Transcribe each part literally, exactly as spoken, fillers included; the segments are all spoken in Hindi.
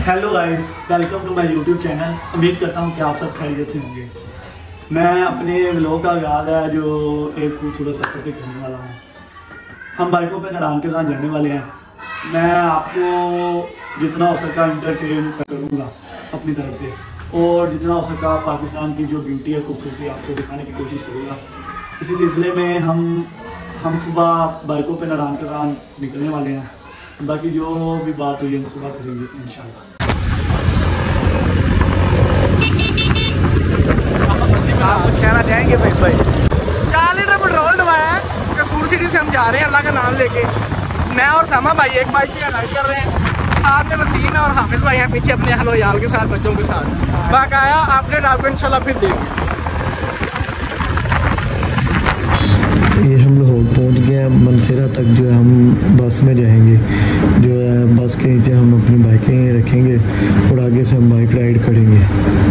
Hello guys, welcome to my YouTube channel. उम्मीद करता हूँ कि आप सब खैरियत से होंगे। मैं अपने व्लॉग का आगाज़ है जो एक खूबसूरत सफ़र से करने वाला हूँ। हम बाइकों पे नड़ान के साथ जाने वाले हैं। मैं आपको जितना हो सका इंटरटेन करूँगा अपनी तरफ से, और जितना हो सका पाकिस्तान की जो ब्यूटी है, खूबसूरती आपको दिखाने की कोशिश करूँगा। इसी सिलसिले में हम हम सुबह बाइकों पे नड़ान के साथ निकलने वाले हैं। बाकी जो भी बात हुई हम सुबह करेंगे इंशाल्लाह। कुछ कहना चाहेंगे भाई? भाई चार लीटर पेट्रोल डलवाया है कसूर सिटी से। हम जा रहे हैं अल्लाह का नाम लेके। मैं और सामा भाई एक बाइक की राइड कर रहे हैं, साथ में वसीम और हामिद भाई हैं पीछे अपने अहलो याल के साथ, बच्चों के साथ। बाकाया अपडेट आपको इंशाल्लाह फिर देंगे। ये हम लाहौर पहुँच गए हैं। मनसेरा तक जो है हम बस में जाएंगे। जो है बस के नीचे हम अपनी बाइकें रखेंगे और आगे से हम बाइक राइड करेंगे।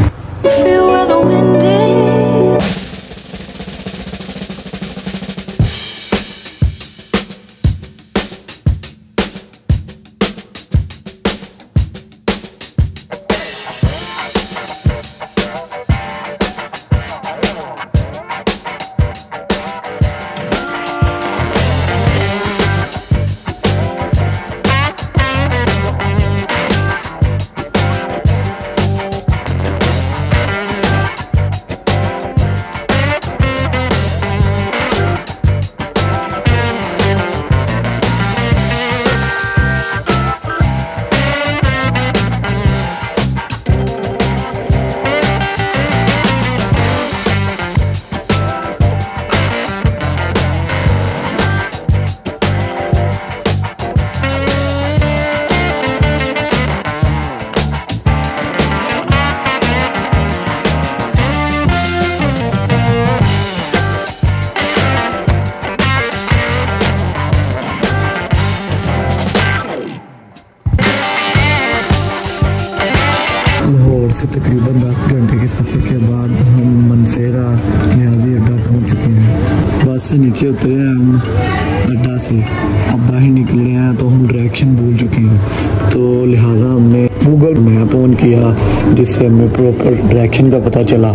लाहौर से तकरीबन दस घंटे के सफ़र के बाद हम मनसेरा न्याजी अड्डा पहुंच चुके हैं। बस से नीचे उतरे हैं हम अड्डा से, अब बाहर निकल रहे हैं तो हम डायरेक्शन भूल चुके हैं। तो लिहाजा हमने गूगल मैप ऑन किया जिससे हमें प्रॉपर डायरेक्शन का पता चला।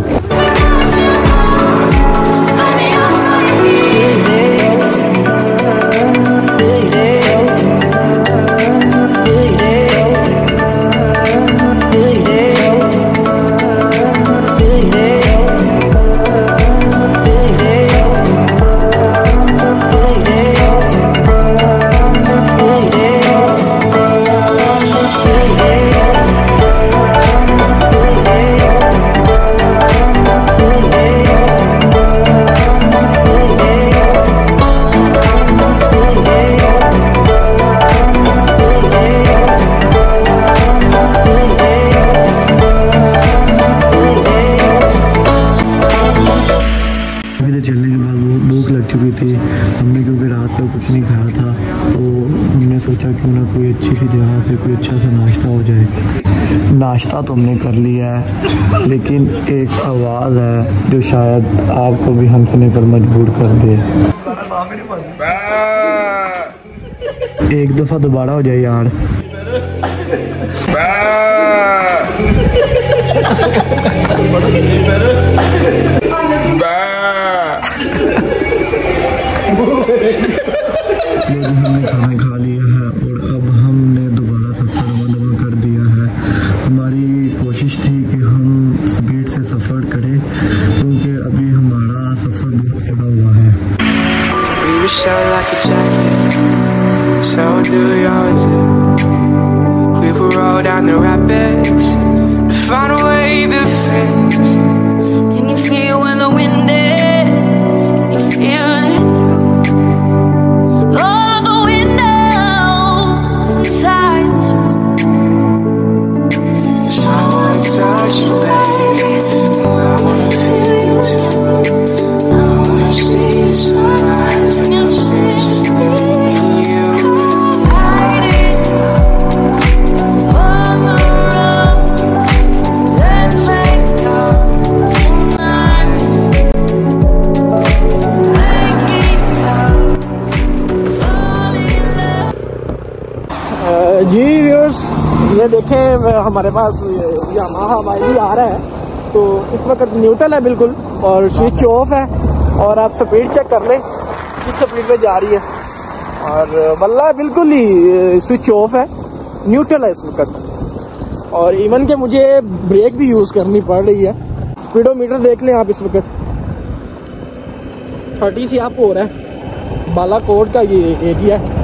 चलने के बाद बहुत भूख लग चुकी थी हमने, क्योंकि रात को कुछ नहीं खाया था। तो हमने सोचा क्यों ना कोई अच्छी सी जगह से कोई अच्छा सा नाश्ता हो जाए। नाश्ता तो हमने कर लिया है, लेकिन एक आवाज़ है जो शायद आपको भी हंसने पर मजबूर कर दे। एक दफ़ा दोबारा हो जाए यार। हमने खाना खा लिया है और अब हमने दोबारा सफ़र दबा कर दिया है। हमारी कोशिश थी कि हम स्पीड से सफ़र करें क्योंकि अभी हमारा सफ़र बहुत बड़ा हुआ है। जी व्यूअर्स, ये देखें हमारे पास यामाहा वाई आ रहा है, तो इस वक्त न्यूट्रल है बिल्कुल और स्विच ऑफ है। और आप स्पीड चेक कर लें किस स्पीड पे जा रही है, और वल्ला बिल्कुल ही स्विच ऑफ है, न्यूट्रल है इस वक्त। और इवन के मुझे ब्रेक भी यूज़ करनी पड़ रही है। स्पीडोमीटर देख लें आप, इस वक्त थर्टी से अप हो रहा है। बालाकोट का ये एरिया है।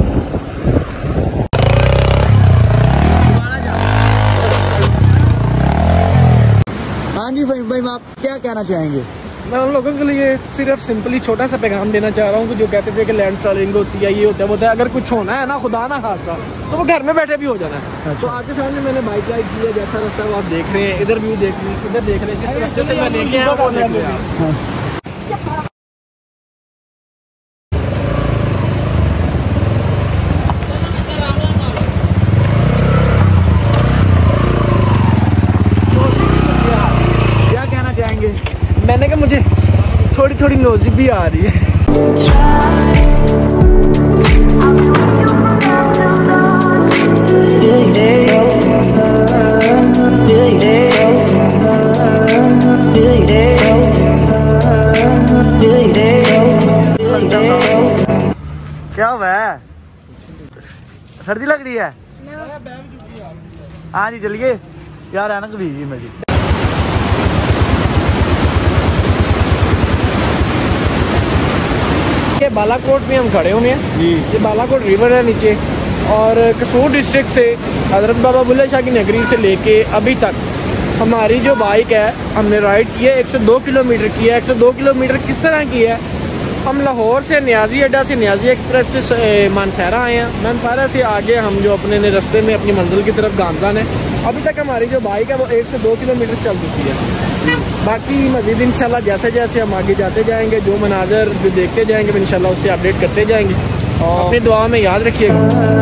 हाँ जी भाई भाई आप क्या कहना चाहेंगे? मैं उन लोगों के लिए सिर्फ सिंपली छोटा सा पैगाम देना चाह रहा हूँ कि जो कहते थे कि लैंड स्लाइडिंग होती है, ये होता है, होता है, अगर कुछ होना है ना, खुदा ना खास्ता, तो वो घर में बैठे भी हो जाना है। अच्छा। तो आपके सामने मैंने बाइक राइड की है, जैसा रास्ता वो आप देख रहे हैं, इधर व्यू देख रहे हैं, इधर देख रहे हैं, जिस रास्ते से मैं लेके आया वो देख रहे हैं। मैंने कहा मुझे थोड़ी थोड़ी नोज़ी भी आ रही है। क्या हुआ है? सर्दी लग रही है? हाँ जी चलिए यार, ऐनक भी मेरी। ये बालाकोट में हम खड़े हुए हैं जी। ये बालाकोट रिवर है नीचे, और कसूर डिस्ट्रिक्ट से हज़रत बाबा बुल्ले शाह की नगरी से लेके अभी तक हमारी जो बाइक है, हमने राइड की है एक सौ दो किलोमीटर की है। एक सौ दो किलोमीटर किस तरह की है? हम लाहौर से नियाजी अड्डा से नियाजी एक्सप्रेस से मानसहरा आए हैं। मानसहरा से आगे हम जो अपने ने रास्ते में अपनी मंजिल की तरफ गामजान है। अभी तक हमारी जो बाइक है वो एक सौ दो किलोमीटर चल चुकी है। बाकी मज़ीद इंशाल्लाह जैसे जैसे हम आगे जाते जाएंगे, जो मनाजर जो देखते जाएंगे इंशाल्लाह उससे अपडेट करते जाएंगे। और अपनी दुआ में याद रखिएगा।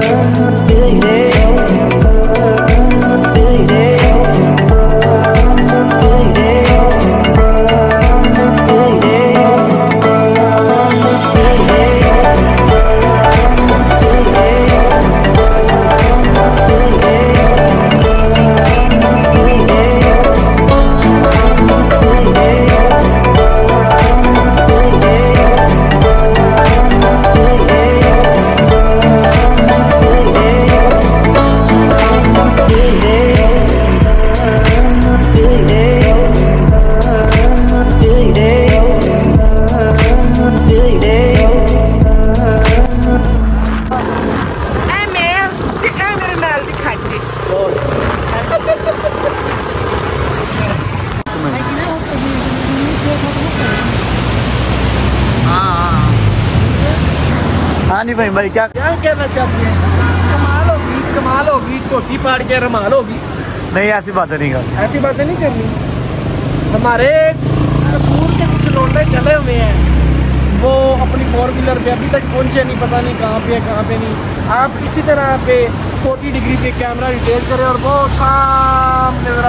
हाँ जी भाई भाई क्या क्या कहना चाहती हैं? कमाल होगी, कमाल होगी, धोती पाड़ के रमाल होगी। नहीं ऐसी बातें नहीं करनी, ऐसी बातें नहीं करनी। हमारे कसूर के कुछ लौंडे चले हुए हैं, वो अपनी फोर व्हीलर पे अभी तक पहुंचे नहीं, पता नहीं कहाँ पे कहाँ पे नहीं। आप इसी तरह पे चालीस डिग्री पे कैमरा रिटेल करें और वो सामने जरा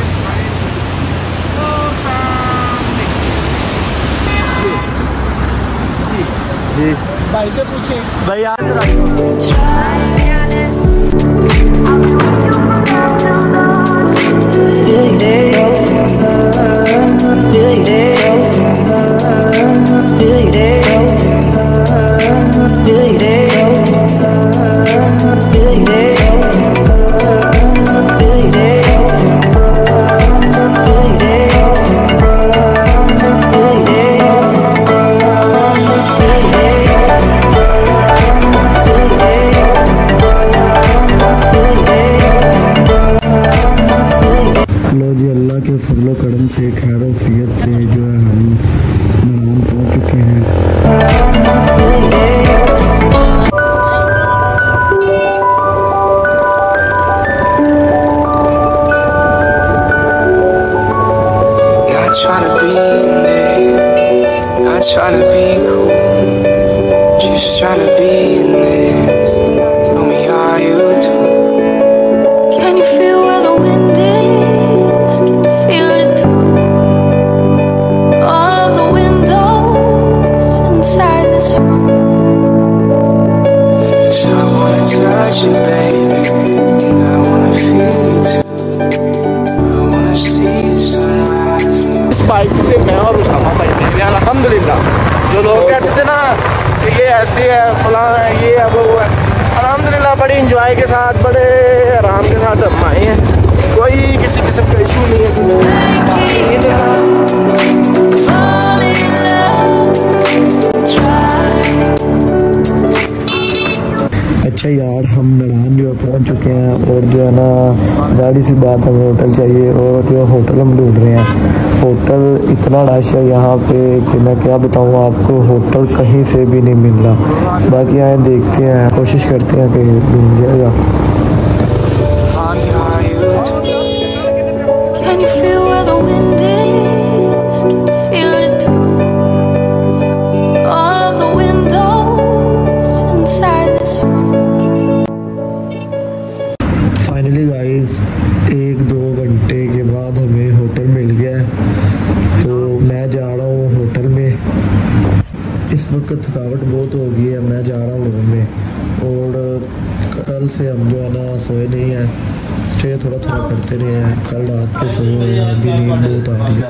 जी भाई से पूछें। भाई आप फजलो करम से खैर वफियत से जो है हम मनान पहुँच चुके हैं। Trying to be cool, just trying to be in this. Tell me how you do. Can you feel where the wind is? Can you feel it? अल्हम्दुलिल्लाह। जो लोग कहते थे ना कि ये ऐसे है फलां है ये है वो है, अल्हम्दुलिल्लाह बड़ी इंजॉय के साथ बड़े आराम के साथ हम आए हैं, कोई किसी किस्म का इशू नहीं है। अच्छा यार, हम नड़ान जो है पहुँच चुके हैं और जो है ना जाहिर सी बात हमें होटल चाहिए और जो होटल हम ढूंढ रहे हैं। होटल इतना रश है यहाँ पे कि मैं क्या बताऊँ आपको, होटल कहीं से भी नहीं मिल रहा। बाकी आए देखते हैं, कोशिश करते हैं कि ढूंढ जाएगा। Can you feel where the wind is? Can you feel it through all of the windows inside this room? Finally guys, एक दो घंटे के बाद हमें होटल मिल गया है, तो मैं जा रहा हूँ होटल में। इस वक्त थकावट बहुत हो गई है, मैं जा रहा हूँ रूम में और कल से हम जो है ना सोए नहीं हैं, स्टे थोड़ा थोड़ा करते रहे हैं। कल रात के सोए हुए हैं, अभी नींद बहुत आ रही है।